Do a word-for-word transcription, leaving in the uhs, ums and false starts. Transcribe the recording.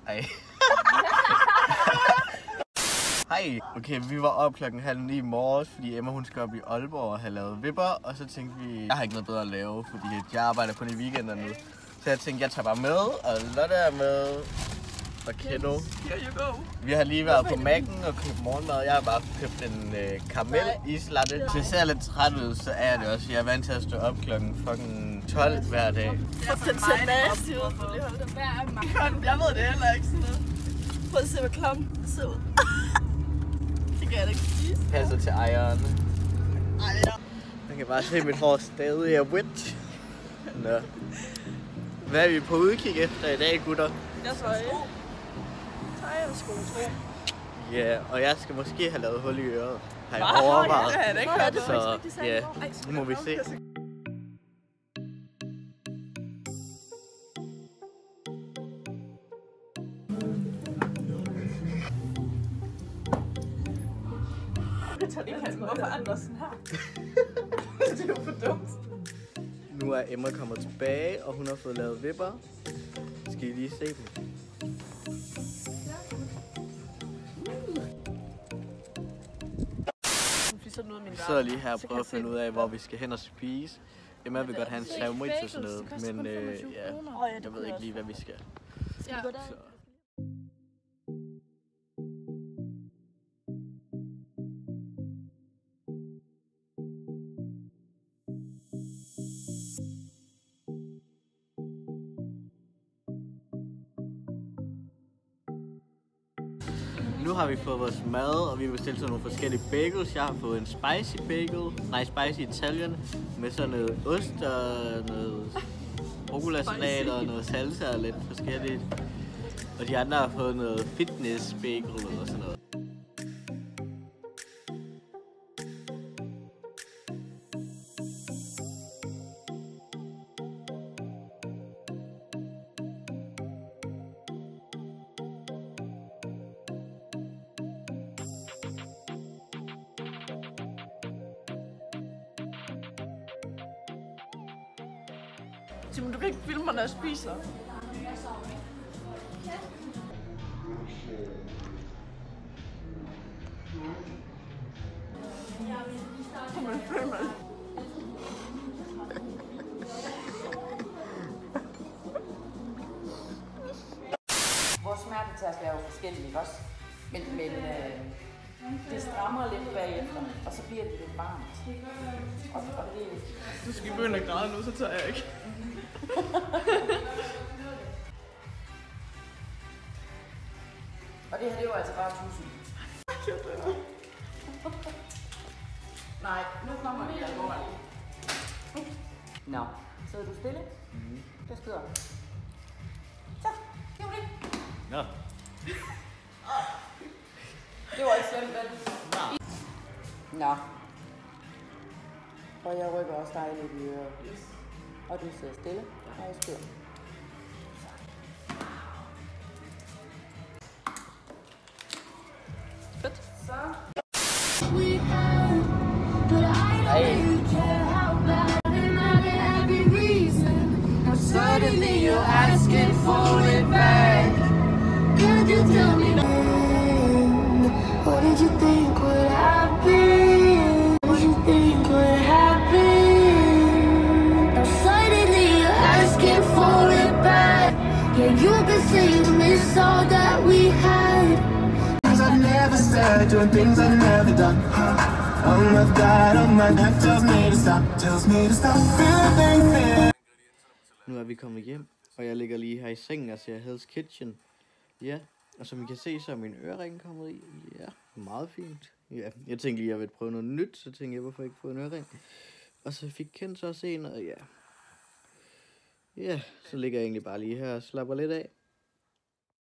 Hej. Hej. Okay, vi var op klokken halv ni i morges, fordi Emma hun skal op i Aalborg og have lavet vipper. Og så tænkte vi, jeg har ikke noget bedre at lave, fordi jeg arbejder kun i weekenden nu. Så jeg tænkte, jeg tager bare med, og Lotte er med. Og Kendo. Vi har lige været på Mac'en og købt morgenmad. Jeg har bare købt en øh, karamel islatte. Hvis jeg ser lidt træt ud, så er det også. Jeg er vant til at stå op klokken fucking tolv hver dag. Jeg ved det heller ikke sådan noget. Prøv at se, hvor klam det ser ud. Det kan jeg da ikke spise. Passer til ejeren. Man kan bare se, at mit hår stadig er wet. Nå. Hvad er vi på udkig efter i dag, gutter? Jeg tror ikke. Tøj og sko, tror jeg. Ja, og jeg skal måske have lavet hul i øret. Har jeg overvejet. Ja, det er ikke så ja, nu må vi se. Hvorfor er der sådan her? Det er jo for dumt. Nu er Emma kommet tilbage, og hun har fået lavet vipper. Skal I lige se dem? Vi sidder lige her og prøver at finde ud af, hvor vi skal hen og spise. Emma vil godt have en sandwich og sådan noget, men øh, ja, jeg ved ikke lige, hvad vi skal. Så. Nu har vi fået vores mad, og vi har bestilt sådan nogle forskellige bagels. Jeg har fået en spicy bagel, nej spicy Italian, med sådan noget ost og noget rucola-salat og noget salsa og lidt forskelligt. Og de andre har fået noget fitness bagel og sådan noget. Simon, du kan ikke filme mig, når jeg spiser. Kom og film mig. Vores smertetærskel er jo forskellige, ikke også? Men, men øh, det strammer lidt bagefter, og så bliver det lidt varmt. Og, og det... Du skal begynde at græde nu, så tør jeg ikke. Og det her, det er jo altså bare tusind. Nej, nu kommer det alvorligt. Nå, sidder du stille? Mhm. Jeg skrider. Så, det var det. Nå. Det var ikke slemt, vel? Nå. Og jeg rykker også dig lidt i øret. Og du sidder stille, og jeg skrider. Fedt. Så. Suddenly you're asking for it back. Could you tell me what did you think would happen? What did you think would happen? Now suddenly you're asking for it back. Yeah, you can say you miss all that we had. Things I've never said, doing things I've never done. Oh my God, oh my God, tells me to stop, tells me to stop feeling fear. Nu er vi kommet hjem, og jeg ligger lige her i sengen og ser Hell's Kitchen. Ja, og som I kan se, så er min ørering kommet i. Ja, meget fint. Ja, jeg tænkte lige, at jeg ville prøve noget nyt, så tænkte jeg, hvorfor ikke få en ørering. Og så fik Kent så også en, og ja. Ja, så ligger jeg egentlig bare lige her og slapper lidt af.